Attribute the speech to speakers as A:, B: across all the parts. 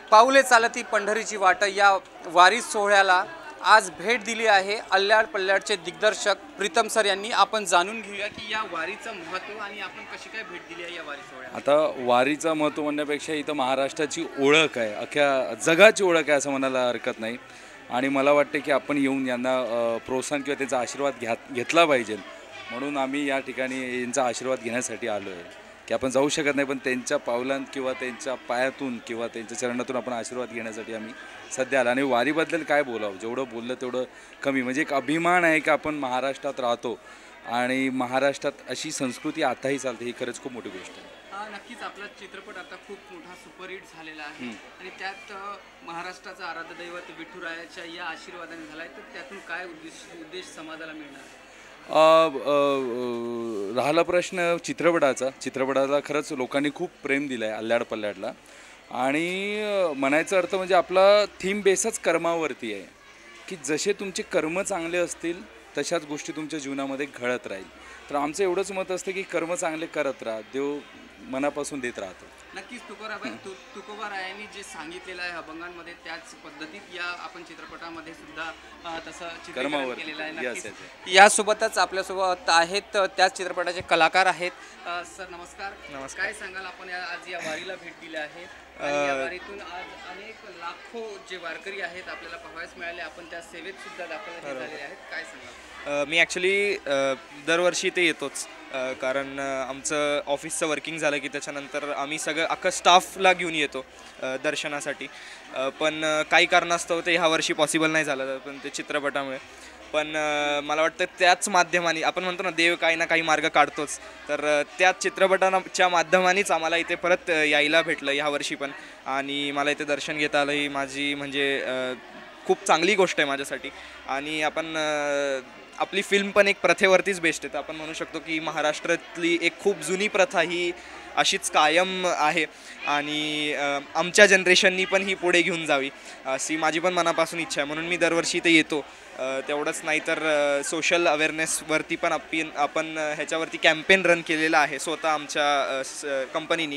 A: पाऊले चालती पंढरीची वाट या वारी सोहळ्याला आज भेट दिली आहे अल्ल्याड पल्ल्याडचे दिग्दर्शक प्रीतम सर यांनी। आपण जाणून घेऊया की या वारीचं महत्त्व आणि आपण कशी काय भेट दिली आहे या वारी सोहळ्याला।
B: आता वारीचं महत्त्व म्हणण्यापेक्षा इथं महाराष्ट्राची ओळख आहे, अख्ख्या जगाची ओळख आहे असं म्हणायला हरकत नाही। आणि मला वाटतं की आपण येऊन यांना प्रोत्साहन किंवा त्यांचा आशीर्वाद घेतला पाहिजे, म्हणून आम्ही या ठिकाणी यांचा आशीर्वाद घेण्यासाठी आलो आहे। की आपण जाऊ शकत नाही, पण त्यांच्या पावलांत किंवा त्यांच्या पायातून किंवा त्यांच्या चरणातून आपण आशीर्वाद घेण्यासाठी आम्ही सध्या आलो। आणि वारीबद्दल काय बोलावं, जेवढं बोललं तेवढं कमी। म्हणजे एक अभिमान आहे की आपण महाराष्ट्रात राहतो आणि महाराष्ट्रात अशी संस्कृती आताही चालते, ही खरंच खूप मोठी गोष्ट आहे।
A: नक्कीच आपला चित्रपट आता खूप मोठा सुपरहिट झालेला आहे आणि त्यात महाराष्ट्राचं आराध्य दैवत विठुरायाच्या या आशीर्वादाने झाला आहे, तर त्यातून काय उद्देश समाजाला मिळणार?
B: राहिला प्रश्न चित्रपटाचा खरंच लोकांनी खूप प्रेम दिलं आहे अल्ल्याड पल्ल्याडला। आणि म्हणायचं अर्थ म्हणजे आपला थीम बेसच कर्मावरती आहे की जसे तुमचे कर्म चांगले असतील तशाच गोष्टी तुमच्या जीवनामध्ये घडत राहील। तर आमचं एवढंच मत असतं की कर्म चांगले करत राहा, देव मनापासून देत राहतो।
A: नक्कीच तुकोबारायांनी जे सांगितलेलं आहे अभंगांमध्ये त्याच पद्धतीत या आपण चित्रपटामध्ये सुद्धा तसं चित्रीकरण केलेलं आहे। नक्कीच यासोबतच आपल्यासोबत आहेत त्याच चित्रपटाचे कलाकार आहेत। सर नमस्कार।
C: नमस्कार।
A: काय सांगाल, आपण आज या वारीला भेट दिली आहे आणि या वारीतून आज अनेक लाखो जे वारकरी आहेत आपल्याला पाहायला मिळाले, आपण त्या सेवेत सुद्धा दाखल झालेले आहेत, काय सांगाल?
C: मी ॲक्च्युली दरवर्षी ते येतोच, कारण आमचं ऑफिसचं वर्किंग झालं की त्याच्यानंतर आम्ही सगळं अख्खं स्टाफला घेऊन येतो दर्शनासाठी। पण काही कारणास्तव ते ह्या वर्षी पॉसिबल नाही झालं, पण ते चित्रपटामुळे। पण मला वाटतं त्याच माध्यमाने आपण म्हणतो ना, देव काही ना काही मार्ग काढतोच, तर त्याच चित्रपटाच्या माध्यमानेच आम्हाला इथे परत यायला भेटलं ह्या वर्षी पण। आणि मला इथे दर्शन घेता आलं, ही माझी म्हणजे खूप चांगली गोष्ट आहे माझ्यासाठी। आणि आपण आपली फिल्म पण एक प्रथेवरतीच बेस्ड आहे, तर आपण म्हणू शकतो की महाराष्ट्रातली एक खूप जुनी प्रथा ही अशीच कायम आहे आणि आमच्या जनरेशननी पण ही पुढे घेऊन जावी अशी माझी पण मनापासून इच्छा आहे। म्हणून मी दरवर्षी इथे येतो। तेवढंच नाही तर सोशल अवेअरनेसवरती पण आपण ह्याच्यावरती कॅम्पेन रन केलेला आहे स्वतः आमच्या कंपनीनी।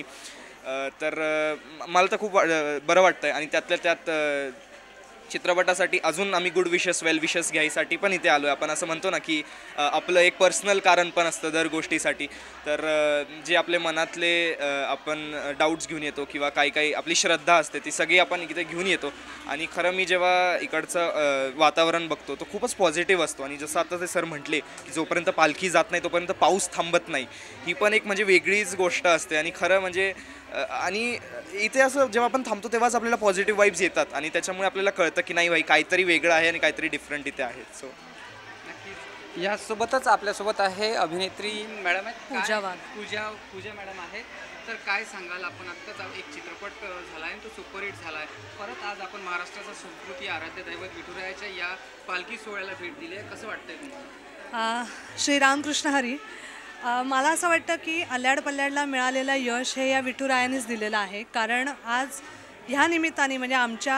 C: तर मला तर खूप बरं वाटतं आहे। आणि त्यातल्या त्यात चित्रपटासाठी अजून आम्ही गुड विशेस वेल विशेस घ्यायसाठी पण इथे आलो आहे। आपण असं म्हणतो ना की आपलं एक पर्सनल कारण पण असतं दर गोष्टीसाठी, तर जे आपले मनातले आपण डाऊट्स घेऊन येतो किंवा काही आपली श्रद्धा असते ती सगळी आपण इथे घेऊन येतो। आणि खरं मी जेव्हा इकडचं वातावरण बघतो तो खूपच पॉझिटिव्ह असतो। आणि जसं आता ते सर म्हटले की जोपर्यंत पालखी जात नाही तोपर्यंत पाऊस थांबत नाही, ही पण एक म्हणजे वेगळीच गोष्ट असते। आणि खरं म्हणजे आणि इथे असं जेव्हा आपण थांबतो तेव्हाच आपल्याला पॉझिटिव्ह वाईब्स येतात आणि त्याच्यामुळे आपल्याला कळतं की नाही भाई काहीतरी वेगळं आहे आणि काहीतरी डिफरंट इथे आहे। सो
A: नक्कीच यासोबतच आपल्यासोबत आहे अभिनेत्री मॅडम आहेत पूजा मॅडम आहेत। तर काय सांगाल, आपण आत्ताच एक चित्रपट झाला आहे तो सुपरहिट झाला आहे, परत आज आपण महाराष्ट्राचा संस्कृती आराध्य दैवत विठुरायाच्या या पालखी सोहळ्याला भेट दिली आहे, कसं वाटतंय तुम्हाला?
D: श्रीरामकृष्ण हरी। मला असं वाटतं की अल्ल्याड पल्ल्याडला मिळालेलं यश हे या विठुरायानेच दिलेलं आहे, कारण आज ह्या निमित्ताने म्हणजे आमच्या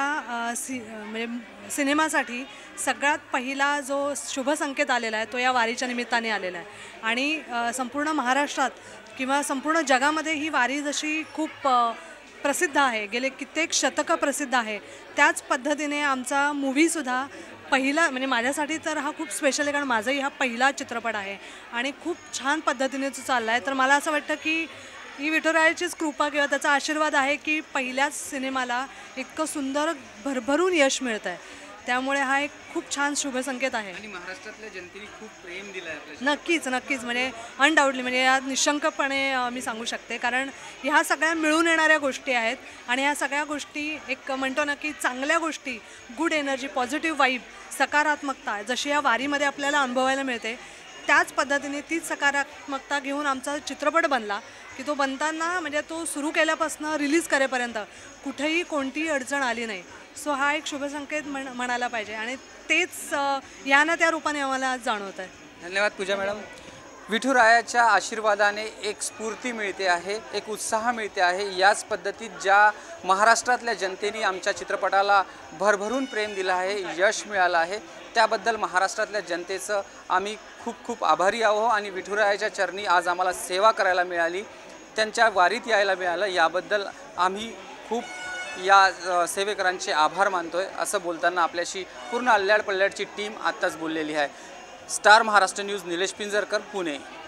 D: म्हणजे सिनेमासाठी सगळ्यात पहिला जो शुभ संकेत आलेला आहे तो या वारीच्या निमित्ताने आलेला आहे। आणि संपूर्ण महाराष्ट्रात किंवा संपूर्ण जगामध्ये ही वारी जशी खूप प्रसिद्ध आहे, गेले कित्येक शतकं प्रसिद्ध आहे, त्याच पद्धतीने आमचा मूव्हीसुद्धा पहिला म्हणजे माझ्यासाठी तर हा खूप स्पेशल आहे, कारण माझाही हा पहिला चित्रपट आहे आणि खूप छान पद्धतीने तो चालला आहे। तर मला असं वाटतं की ही विठुरायाचीच कृपा किंवा त्याचा आशीर्वाद आहे की पहिल्याच सिनेमाला इतकं सुंदर भरभरून यश मिळतं आहे, त्यामुळे हा एक खूप छान शुभ संकेत आहे।
A: आणि महाराष्ट्रातल्या जनतेने खूप प्रेम दिलं आहे।
D: नक्कीच म्हणजे अनडाऊटली म्हणजे या निशंकपणे मी सांगू शकते, कारण ह्या सगळ्या मिळून येणाऱ्या गोष्टी आहेत आणि ह्या सगळ्या गोष्टी एक म्हणतो ना की चांगल्या गोष्टी, गुड एनर्जी, पॉझिटिव्ह वाईब, सकारात्मकता जशी या वारीमध्ये आपल्याला अनुभवायला मिळते, त्याच पद्धतीने तीच सकारात्मकता घेऊन आमचा चित्रपट बनला की तो बनताना म्हणजे तो सुरू केल्यापासून रिलीज करेपर्यंत कुठेही कोणतीही अडचण आली नाही। सो हा एक शुभसंकेत म्हणायला पाहिजे आणि तेच यानं त्या रूपाने आम्हाला आज जाणवत आहे।
A: धन्यवाद पूजा मॅडम। विठुरायाच्या आशीर्वादाने एक स्फूर्ती मिळते आहे, एक उत्साह मिळते आहे। याच पद्धतीत ज्या महाराष्ट्रातल्या जनतेने आमच्या चित्रपटाला भरभरून प्रेम दिलं आहे, यश मिळालं आहे, त्याबद्दल महाराष्ट्रातल्या जनतेचं आम्ही खूप आभारी आहोत। आणि विठुरायाच्या चरणी आज आम्हाला सेवा करायला मिळाली, त्यांच्या वारीत यायला मिळालं, याबद्दल आम्ही खूप या सेवेकरांचे आभार मानतोय असं बोलताना आपल्याशी पूर्ण अल्ल्याड पल्ल्याडची टीम आत्ताच बोललेली आहे. Star Maharashtra news, Nilesh Pinjarkar, Pune.